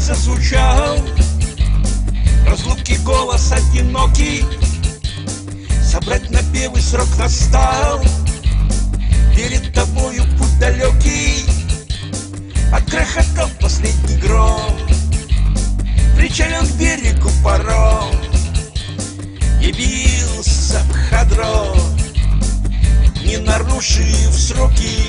зазвучал, разлуки голос одинокий, собрать напевы срок настал. Перед тобою путь далекий, отгрохотал последний гром, причален к берегу паром, явился Бхадро, не нарушив сроки.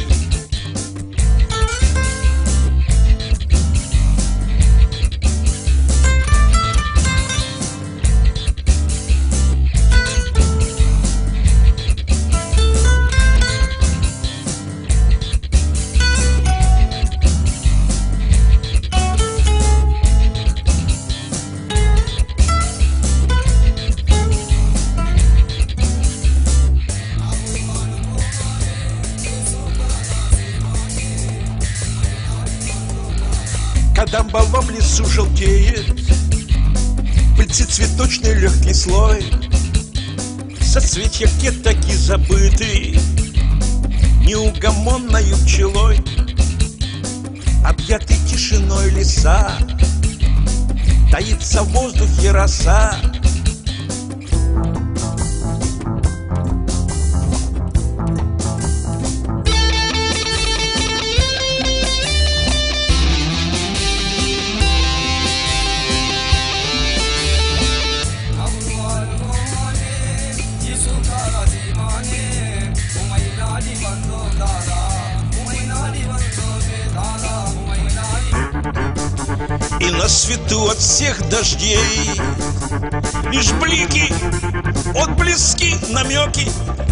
Кадамбова в лесу желтеет, пыльцы цветочный легкий слой, соцветья таки забыты неугомонною пчелой. Объятый тишиной леса, таится в воздухе роса. И на свету от всех дождей лишь блики, отблески, намеки.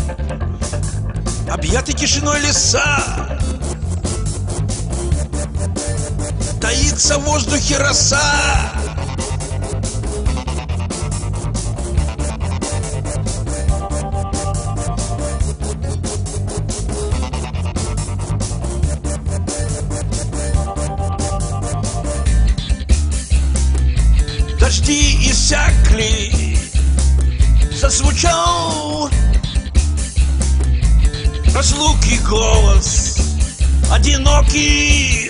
Объятый тишиной леса, таится в воздухе роса. Дожди иссякли, зазвучал разлуки голос одинокий.